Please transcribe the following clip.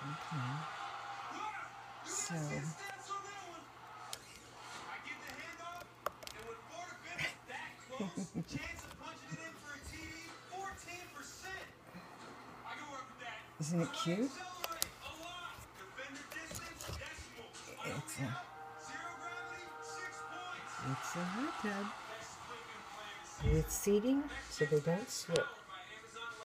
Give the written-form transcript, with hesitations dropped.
Okay. So. Isn't it cute? It's a hot tub with seating so they don't slip.